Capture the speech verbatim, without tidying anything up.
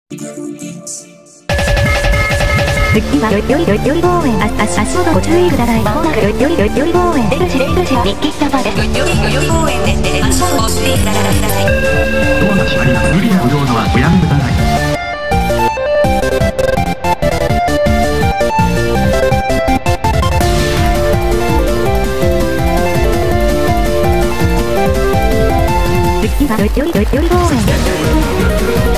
復帰はよりよりよりより応援、あ、足足元ご注意ください。まもなくよりよりよりより応援、出口出口は日記キャパです。よりよりより応援で、で、足元ご注意ください。 ドアが閉まります。無理な不動のはおやめください。 復帰はよりよりよりより応援。